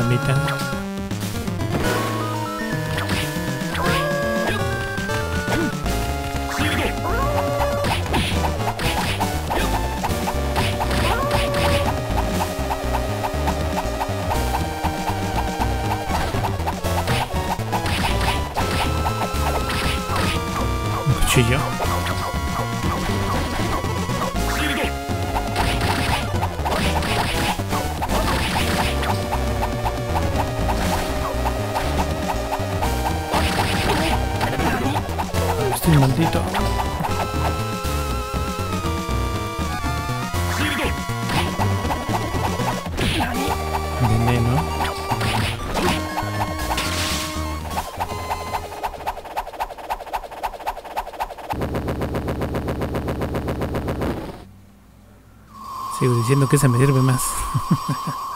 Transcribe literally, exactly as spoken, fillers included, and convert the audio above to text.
mitad. Un cuchillo. Estoy maldito. Veneno. Sigo diciendo que esa me sirve más.